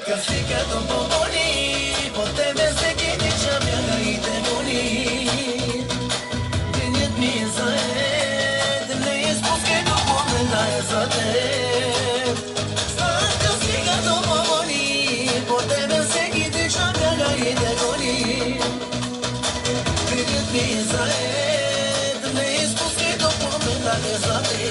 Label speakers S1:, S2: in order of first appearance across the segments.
S1: Kasika to pomoni, potebe se kiti chamia gaite moni. Dinit mi zae, dne ispuske do pomena ezate. Kasika to pomoni, potebe se kiti chamia gaite moni. Dinit mi zae, dne ispuske do pomena ezate.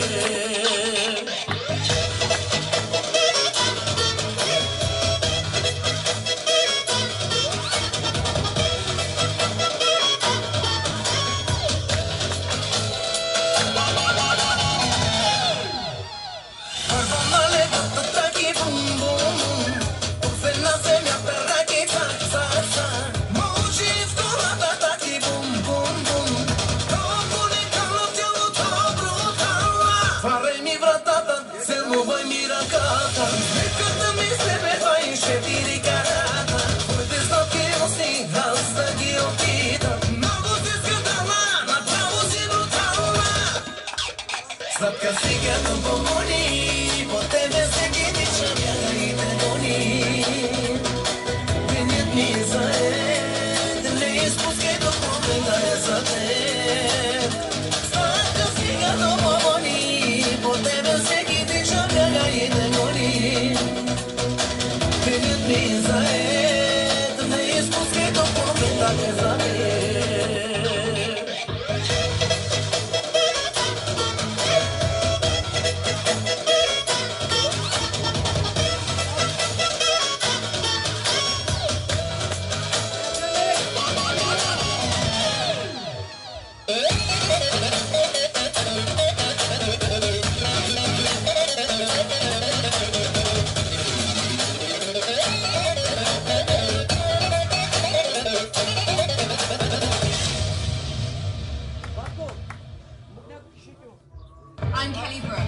S1: Kasika to pomoni, potebe se kiti chamia gaite moni. Dinit mi zae, dne ispuske do pomena ezate. Kasika to pomoni, potebe se kiti chamia gaite moni. Dinit mi zae, dne ispuske do pomena ezate.
S2: I'm Kelly Brook.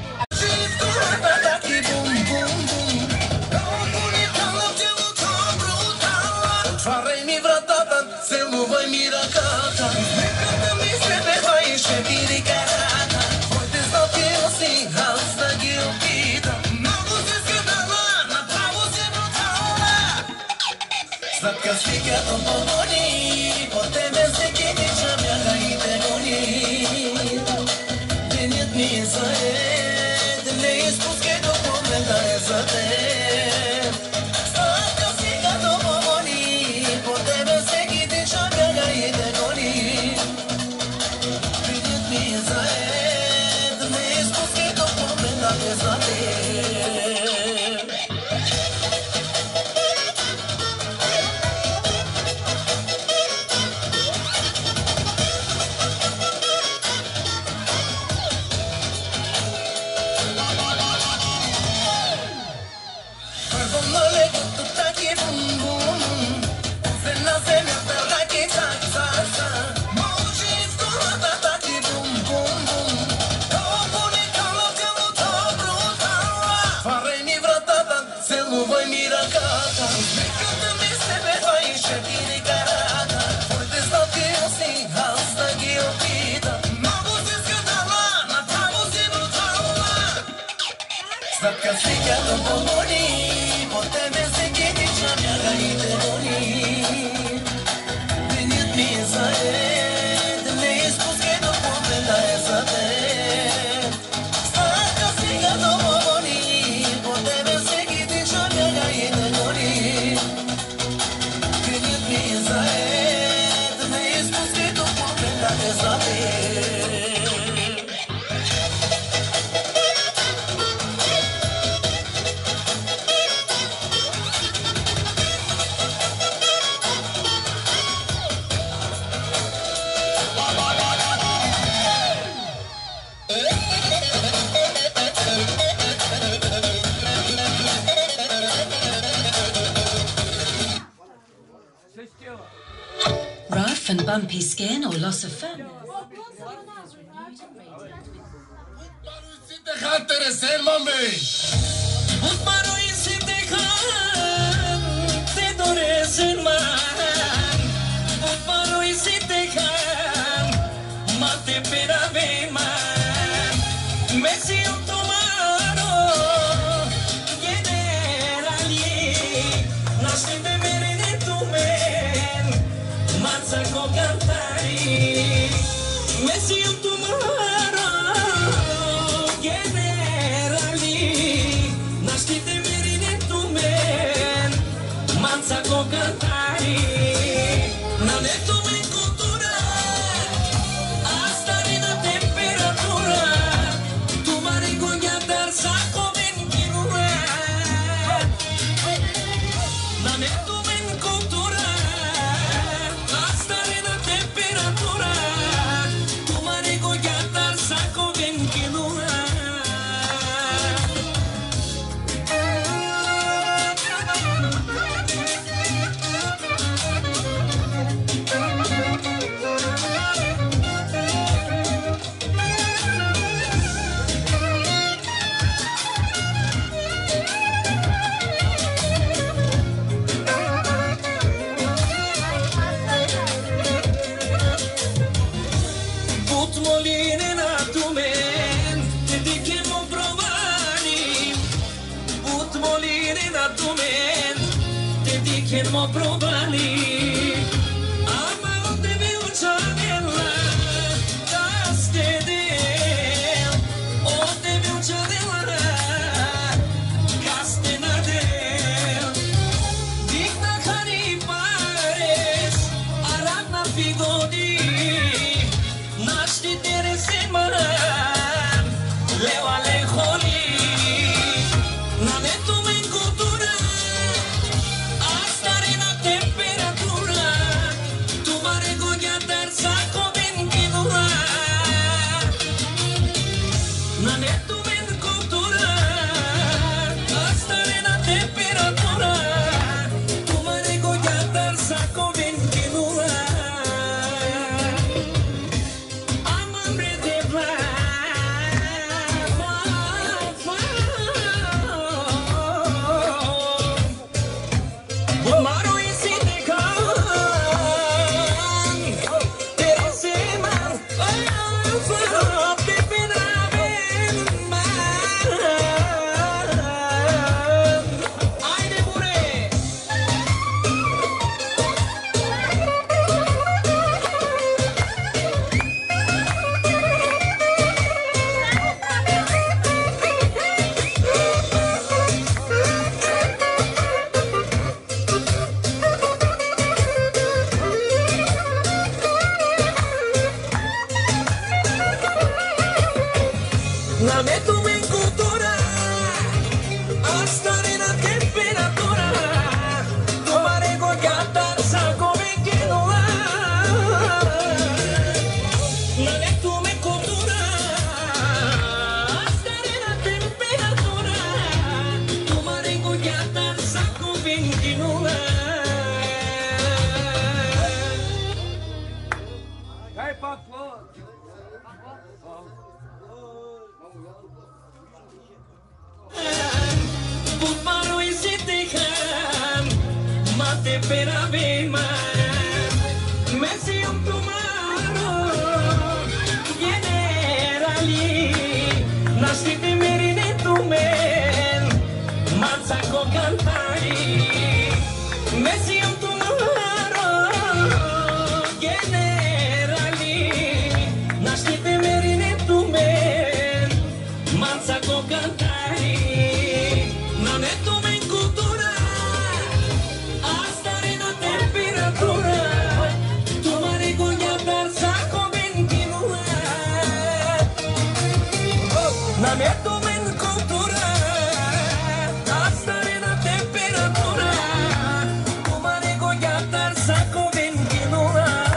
S1: Farei-mi vratata, se nu voi miracata. Când mi se pe vai și piricata. Poate stau che io si alza ghiopita. Ma così scadala, ma bravo se non tala. Sta castica to pomoni, potebe se kiti chamia gaite moni. Dinit mi zae, dne ispuske do pomena ezate. Sta castica to pomoni, potebe se kiti chamia gaite moni. Dinit mi zae, dne ispuske do pomena ezate. Kasika to pomoni, potebe se kiti chamia gaite moni. Dinit mi zae, dne ispuske do pomena ezate. Kasika to pomoni, potebe se kiti chamia gaite moni. Dinit mi zae, dne ispuske do pomena ezate.
S3: Rough and bumpy skin or loss of fur?
S4: Me siento malo, llegué a
S1: Nameto em cultura, stare na temperatura. Tomare goiata, saco bem que não há. Nameto em cultura, stare na temperatura. Tomare goiata, saco bem que não há.
S4: Hey, Papa!
S1: Putmaro e Sitikam, mate pera bema, Messi tomaro, generali, nascite merine tumen, mansaco cantari, Messi tomaro, generali, nascite merine tumen, mansaco cantari. Nameto em cultura, stare na temperatura. Tomare goiata, saco bem que não há.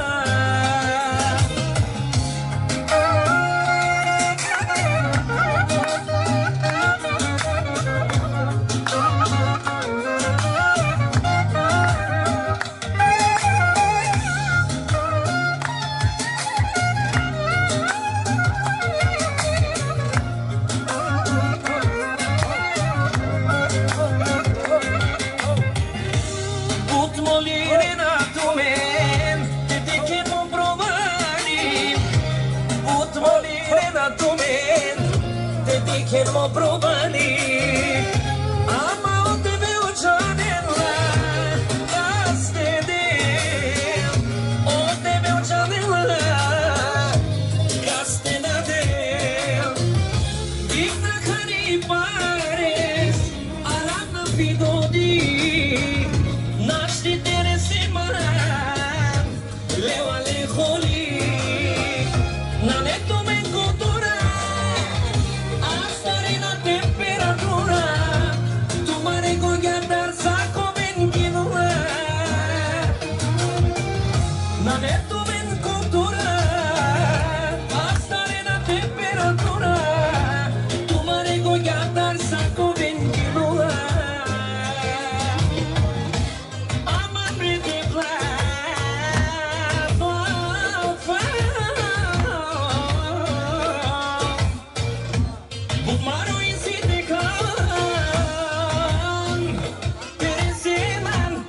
S1: Che mo provani, ama o te veo gianella, castede, o te veo gianella, castede, digna cari pares, arana fidodi, nasci tere semana, leo alejoli, naneto me cultura. Nameto em cultura, stare na temperatura. Tomare goiata, saco bem que não há. Amame de Bukmaro e Sitikam, Peresiman,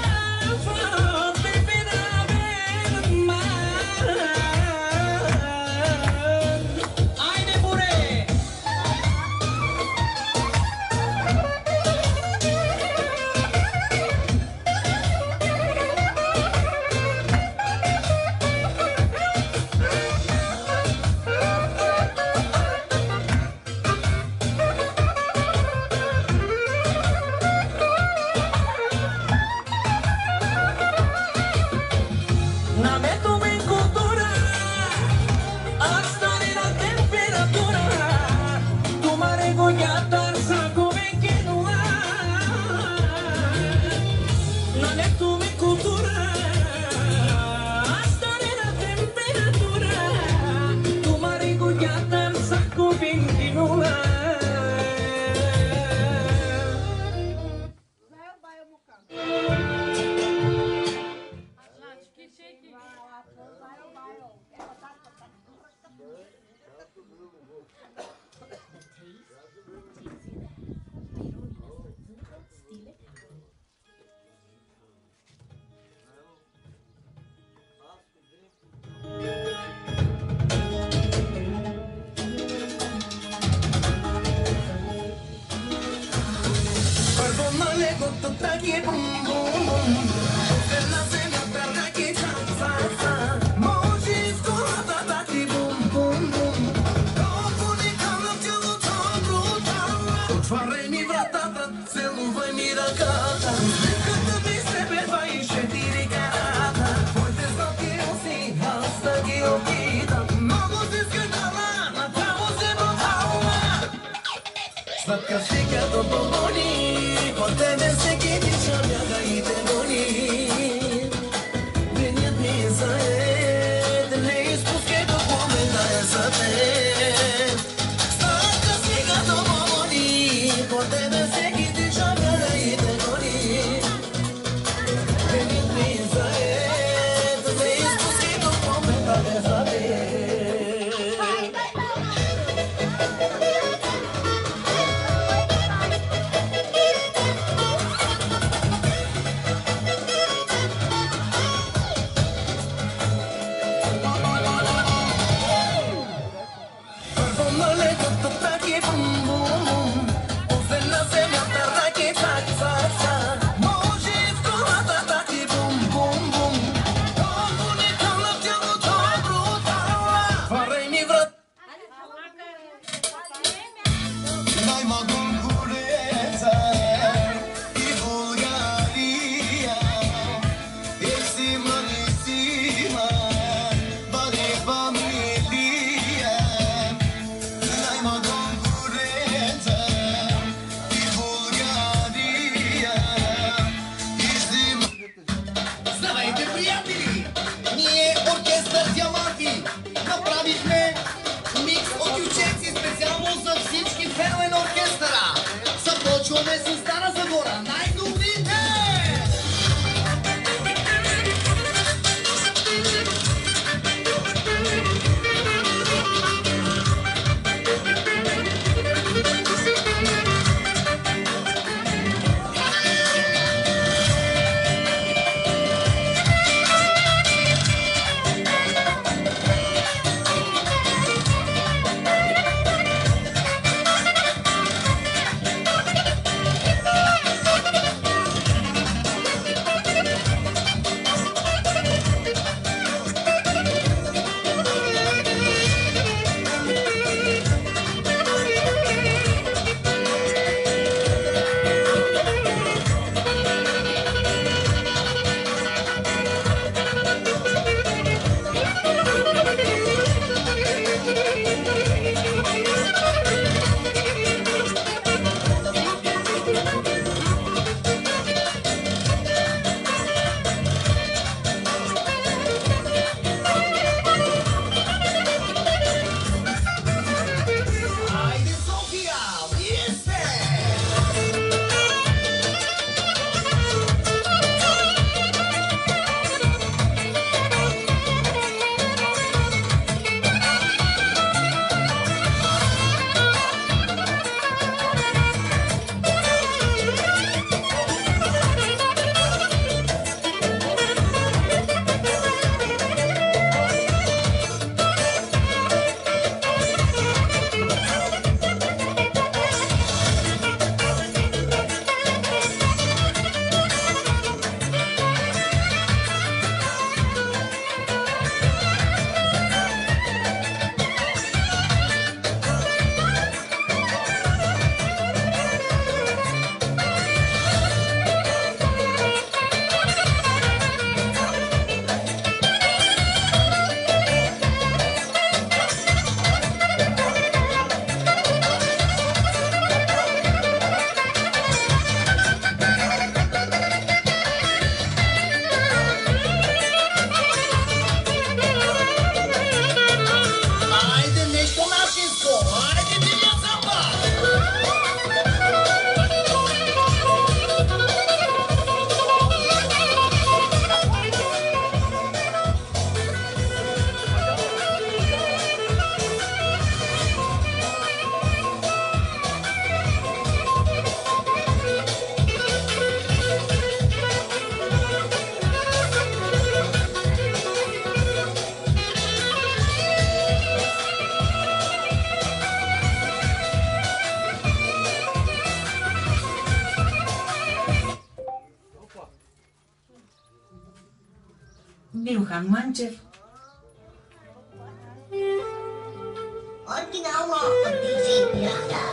S1: Nameto em cultura, stare na temperatura. Tomare goiata, saco bem que não há. Nameto em cultura, stare na temperatura. Tomare goiata, saco bem que não há. Perdónale con tu traje bum bum bum. Bella sera per che chanza. Mojis con la tati bum bum bum. Dopo di calo più to fare mi vratata, se non vai mi racata. Canta mi sebe vai scendere carata. Poi te sto che io si, hasta che io vita. Ma così che da là, ma ciao se non Sladka slika do bomboni, kod tebe se kitića mjaga i te goni. Vinjet mi zaed, ne ispuske do pomena je za te. Sladka slika do bomboni, kod tebe se kitića mjaga i te goni. Vinjet mi zaed, ne ispuske do pomena je za te.
S3: Miluhan Manchev.
S5: Okinawa PC Pirata.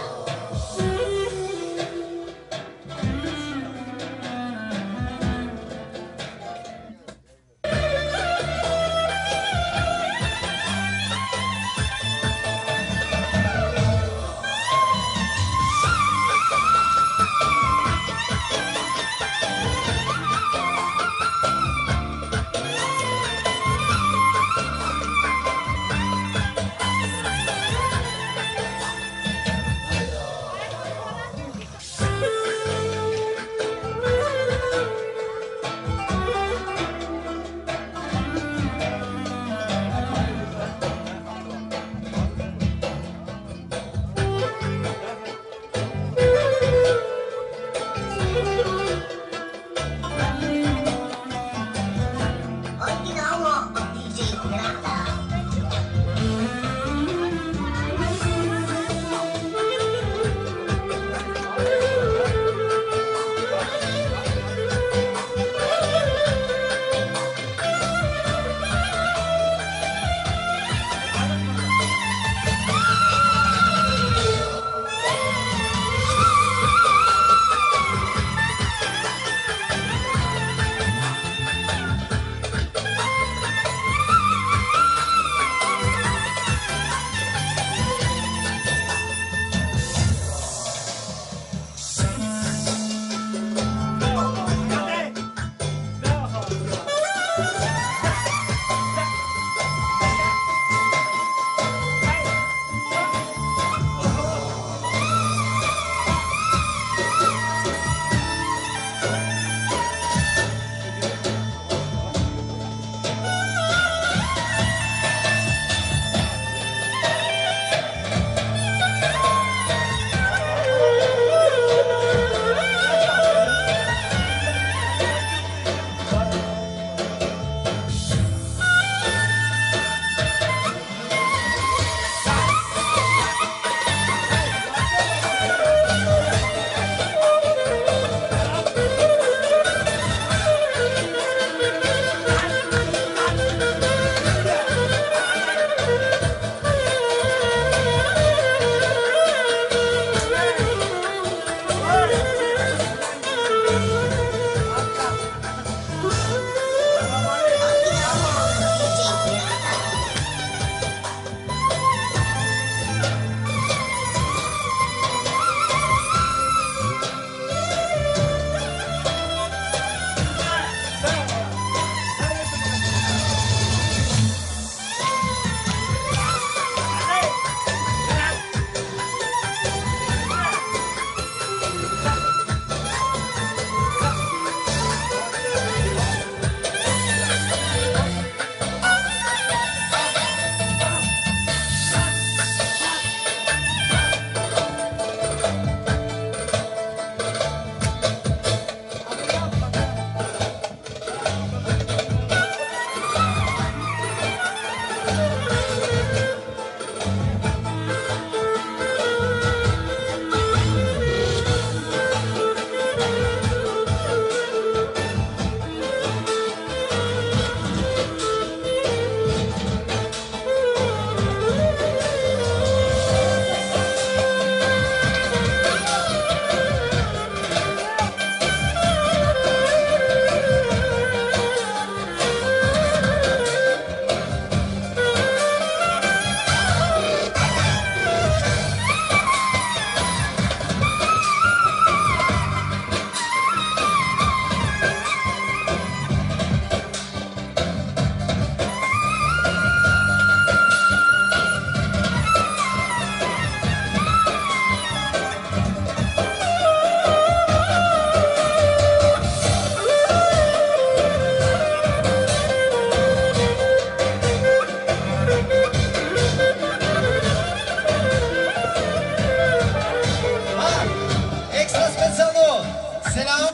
S6: Selam.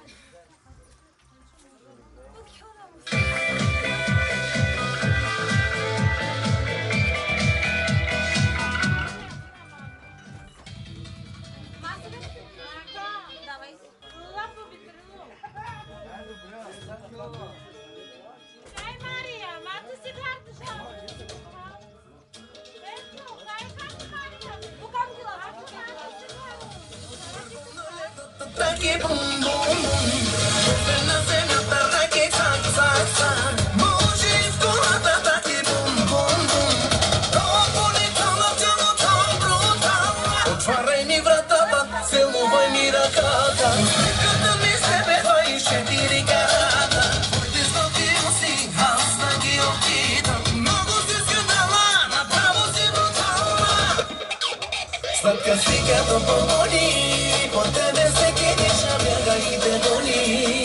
S1: Taki bum bum bum, na zemlja taki tak tak tak. Muži skolata taki bum bum bum, propolitana telo tam brutalna. Otvaraj mi vratata, целувай ми ръката. Нека ми с тебе 24 карата. Твоите стотил си, аз да ги опитам. Много си скандала, направо си брутална. Сладка си като помони, по тебе всеки диша бяга и те гони.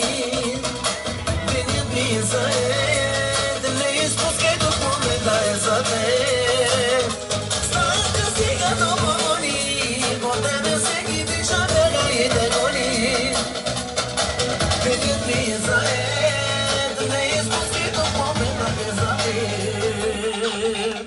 S1: Денят ми е заед, не изпускай до момента е за теб. Сладка си като помони, по тебе всеки диша бяга и те гони. Денят ми е заед, не изпускай до момента е за теб.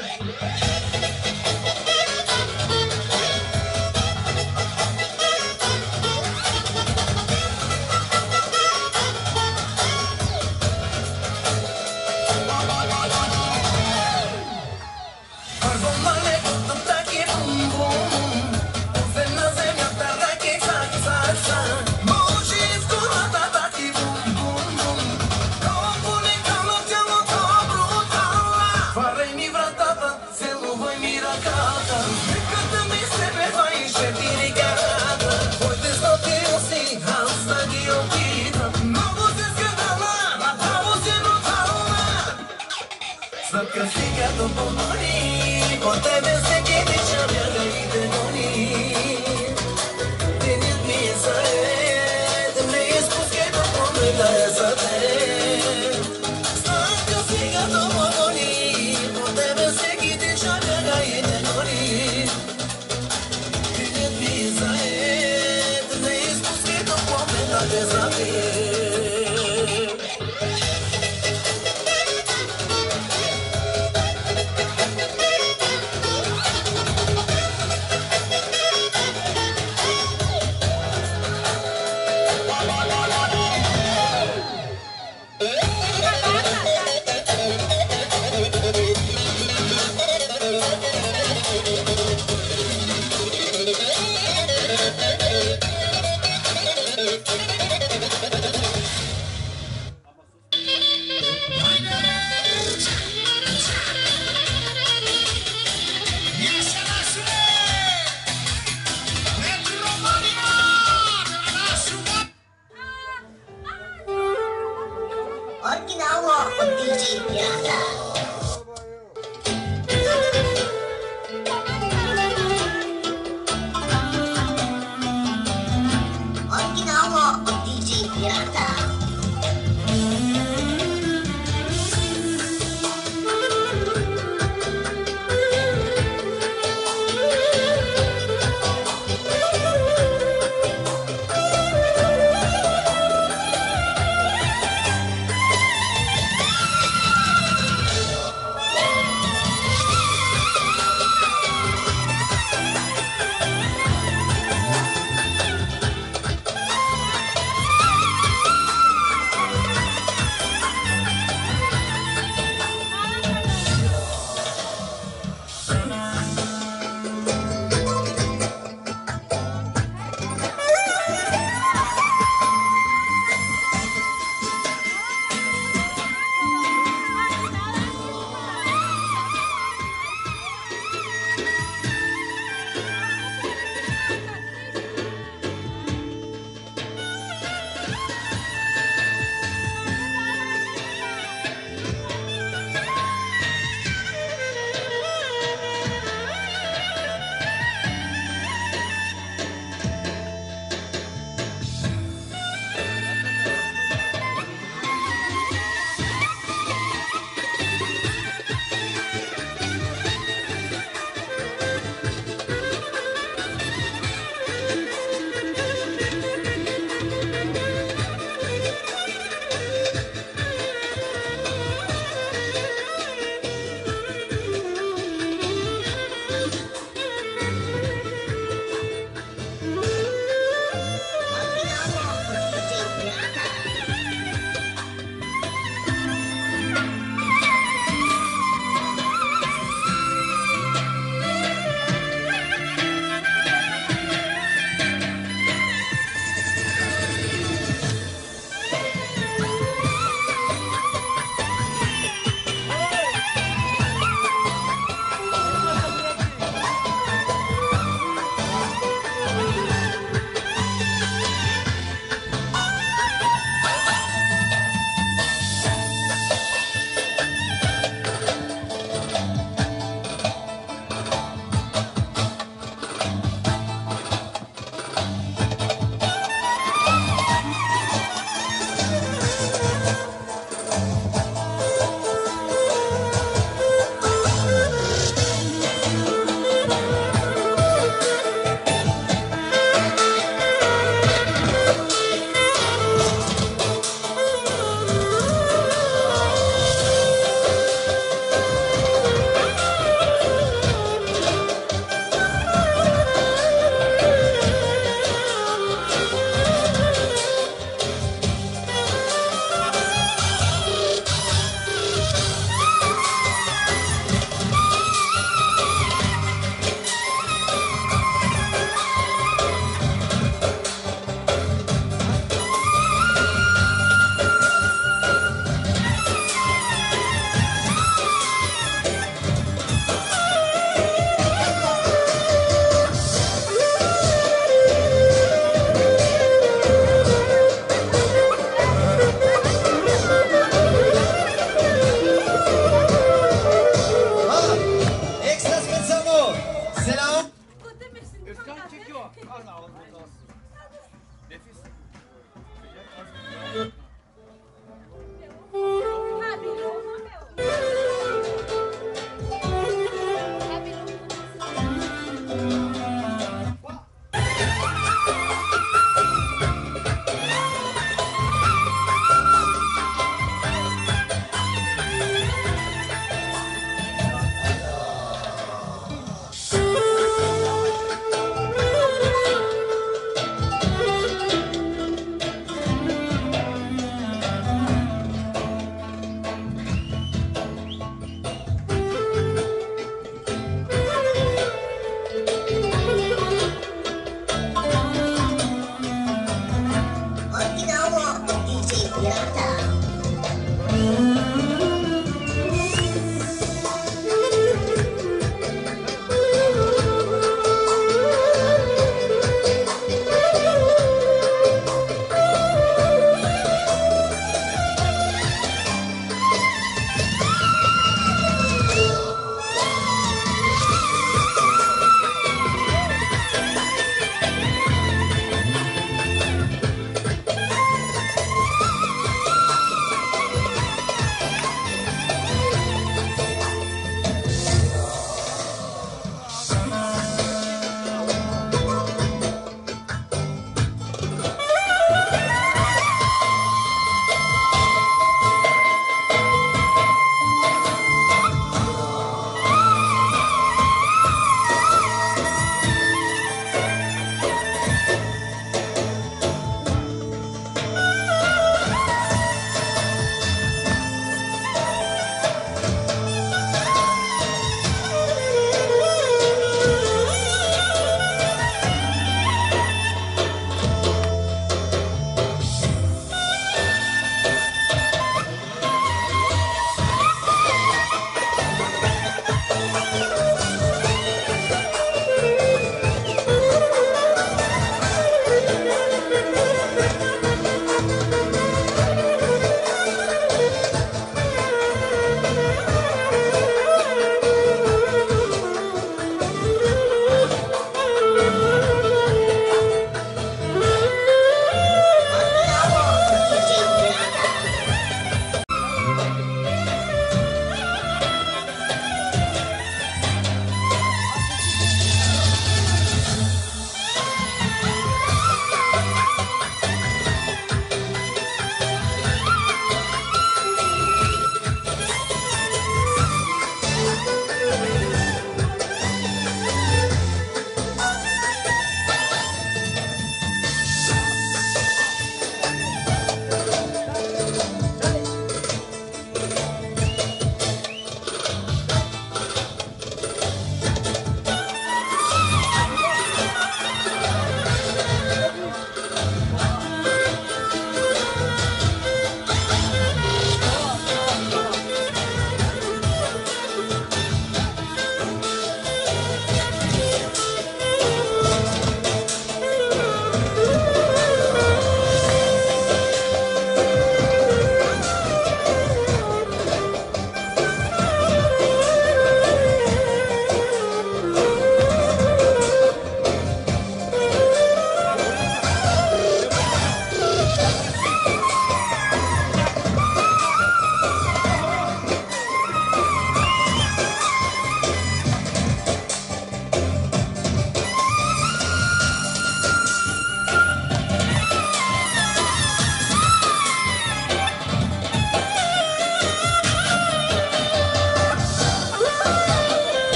S1: Първо на легото таки бум бум бум, после на земята раки цак цак цак. Мужи в колата таки бум бум бум, прополитана тялото брутална. Отваряй ми вратата, целувай ми ръката. Нека да ми с тебе 24 карата. Твоите стотил си, аз да ги опитам. Много си скандала, направо си брутална. Сладка си като помони, по тебе всеки ден